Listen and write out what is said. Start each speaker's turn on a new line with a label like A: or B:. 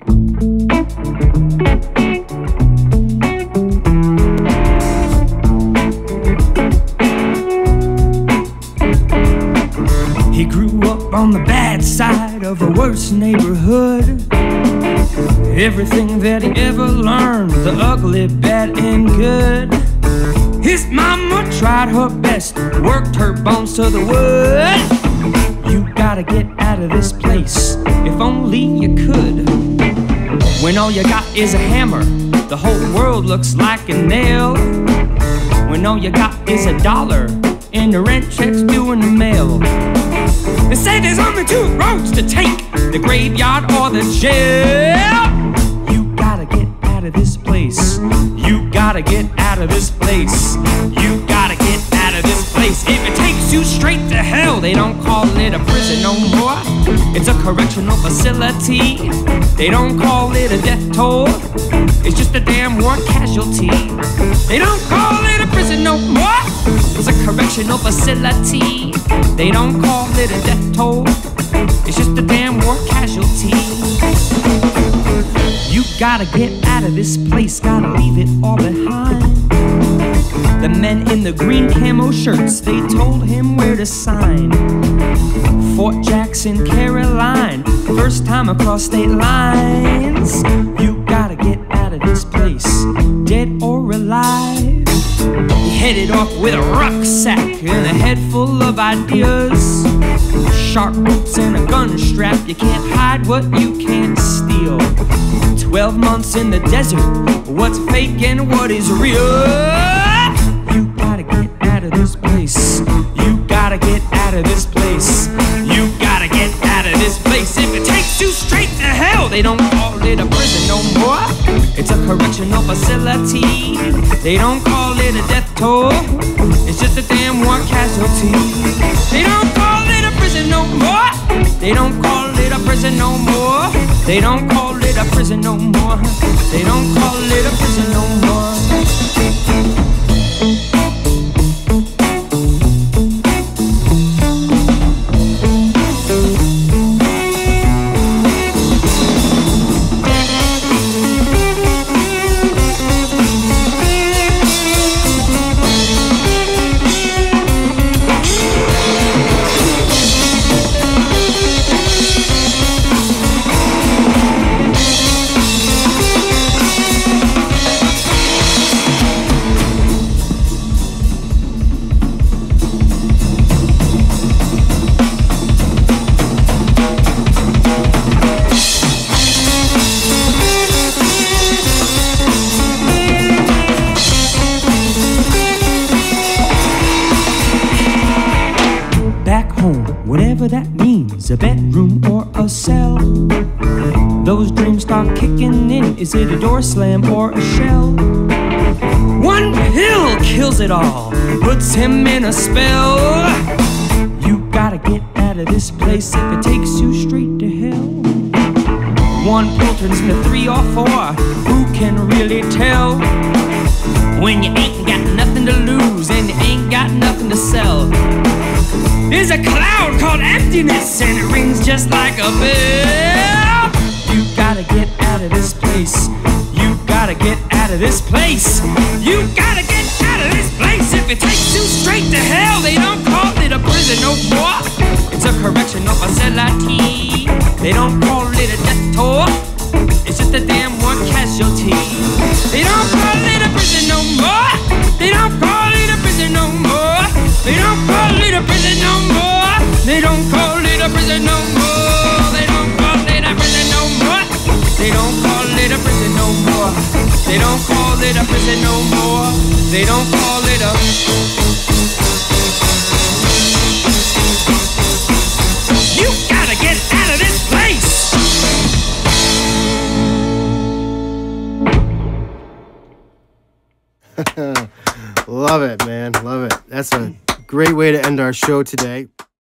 A: He grew up on the bad side of the worst neighborhood. Everything that he ever learned, the ugly, bad, and good. His mama tried her best, worked her bones to the wood. You gotta get out of this place, if only you could. When all you got is a hammer, the whole world looks like a nail. When all you got is $1 and the rent check's due in the mail. They say there's only two roads to take, the graveyard or the jail. You gotta get out of this place. You gotta get out of this place. You gotta get out of this place. If it takes you straight to hell, they don't call it a prison no more. It's a correctional facility. They don't call it a death toll. It's just a damn war casualty. They don't call it a prison no more. It's a correctional facility. They don't call it a death toll. It's just a damn war casualty. You gotta get out of this place, gotta leave it all behind. The men in the green camo shirts, they told him where to sign. Fort Jackson, Caroline, first time across state lines. You gotta get out of this place, dead or alive. He headed off with a rucksack and a head full of ideas. Sharp boots and a gun strap, you can't hide what you can't steal. 12 months in the desert, what's fake and what is real? You gotta get out of this place. You gotta get out of this place. You gotta get out of this place. If it takes you straight to hell, they don't call it a prison no more. It's a correctional facility. They don't call it a death toll. It's just a damn war casualty. They don't call it a prison no more. They don't call it a prison no more. They don't call it a prison no more. They don't call it a prison no more. Whatever that means, a bedroom or a cell. Those dreams start kicking in. Is it a door slam or a shell? One pill kills it all, puts him in a spell. You gotta get out of this place if it takes you straight to hell. One pill turns into 3 or 4, who can really tell? When you ain't got nothing to lose and you ain't got nothing to sell. There's a cloud called emptiness and it rings just like a bell. You gotta get out of this place. You gotta get out of this place. You gotta get out of this place. If it takes you straight to hell, they don't call it a prison no more. It's a correctional facility. They don't call it a death toll. It's just a damn war casualty. They don't call it a prison no more. They don't call it a prison no more. They don't call it a prison no more. They don't call it a prison no more. They don't call it a prison no more. They don't call it a prison no more. They don't call it a prison no more. They don't call it a. You gotta get out of this place.
B: Love it, man. Love it. That's a great way to end our show today.